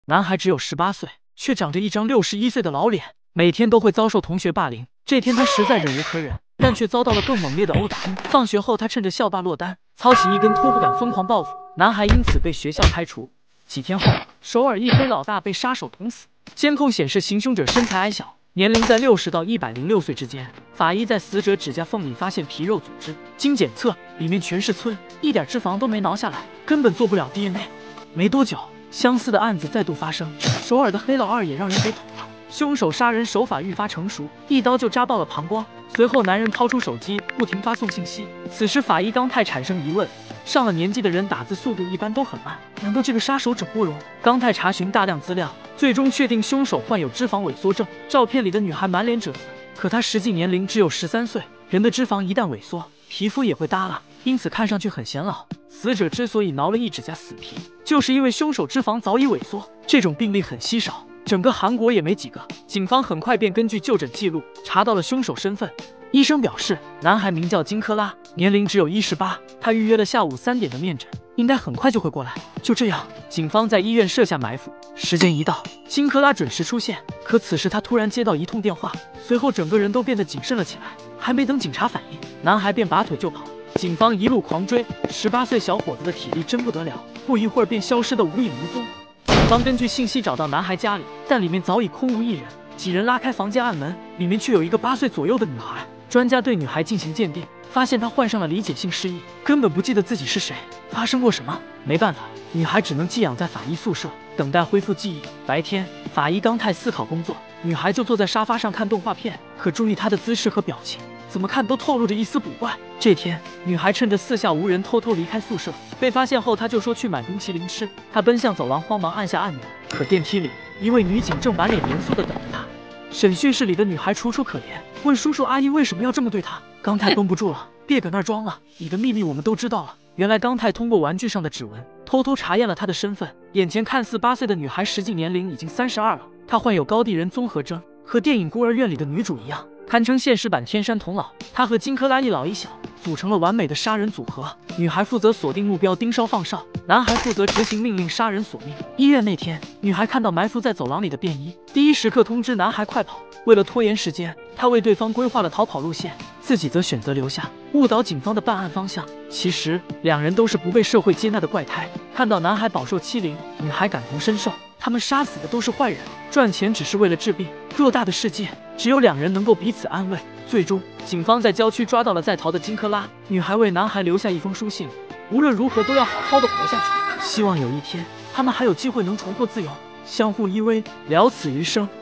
男孩只有18岁，却长着一张61岁的老脸，每天都会遭受同学霸凌。这天他实在忍无可忍，但却遭到了更猛烈的殴打。放学后，他趁着校霸落单，操起一根拖布杆疯狂报复，男孩因此被学校开除。几天后，首尔一黑老大被杀手捅死。监控显示，行凶者身材矮小，年龄在60到106岁之间。法医在死者指甲缝里发现皮肉组织，经检测，里面全是皴，一点脂肪都没挠下来，根本做不了 DNA。没多久，相似的案子再度发生，首尔的黑老二也让人给捅了。凶手杀人手法愈发成熟，一刀就扎爆了膀胱。随后，男人掏出手机，不停发送信息。此时，法医刚泰产生疑问：上了年纪的人打字速度一般都很慢，难道这个杀手整过容？刚泰查询大量资料，最终确定凶手患有脂肪萎缩症。照片里的女孩满脸褶子，可她实际年龄只有13岁。人的脂肪一旦萎缩，皮肤也会耷拉，因此看上去很显老。死者之所以挠了一指甲死皮，就是因为凶手脂肪早已萎缩。这种病例很稀少，整个韩国也没几个。警方很快便根据就诊记录查到了凶手身份。医生表示，男孩名叫金科拉，年龄只有18，他预约了下午3点的面诊，应该很快就会过来。就这样，警方在医院设下埋伏。时间一到，金科拉准时出现，可此时他突然接到一通电话，随后整个人都变得谨慎了起来。还没等警察反应，男孩便拔腿就跑。警方一路狂追，18岁小伙子的体力真不得了，不一会儿便消失得无影无踪。警方根据信息找到男孩家里，但里面早已空无一人。几人拉开房间暗门，里面却有一个8岁左右的女孩。专家对女孩进行鉴定，发现她患上了理解性失忆，根本不记得自己是谁，发生过什么。没办法，女孩只能寄养在法医宿舍，等待恢复记忆。白天，法医刚泰思考工作，女孩就坐在沙发上看动画片。可注意她的姿势和表情，怎么看都透露着一丝古怪。这天，女孩趁着四下无人偷偷离开宿舍，被发现后，她就说去买冰淇淋吃。她奔向走廊，慌忙按下按钮，可电梯里一位女警正满脸严肃地等着她。审讯室里的女孩楚楚可怜，问叔叔阿姨为什么要这么对她。刚泰绷不住了，别搁那儿装了，你的秘密我们都知道了。原来刚泰通过玩具上的指纹，偷偷查验了她的身份。眼前看似8岁的女孩，实际年龄已经32了。她患有高地人综合征，和电影孤儿院里的女主一样，堪称现实版天山童姥。她和金科拉一老一小，组成了完美的杀人组合。女孩负责锁定目标，盯梢放哨，男孩负责执行命令，杀人索命。医院那天，女孩看到埋伏在走廊里的便衣，第一时刻通知男孩快跑。为了拖延时间，她为对方规划了逃跑路线，自己则选择留下，误导警方的办案方向。其实两人都是不被社会接纳的怪胎。看到男孩饱受欺凌，女孩感同身受，他们杀死的都是坏人，赚钱只是为了治病。偌大的世界，只有两人能够彼此安慰。最终，警方在郊区抓到了在逃的金科拉。女孩为男孩留下一封书信，无论如何都要好好的活下去，希望有一天他们还有机会能重获自由，相互依偎，了此余生。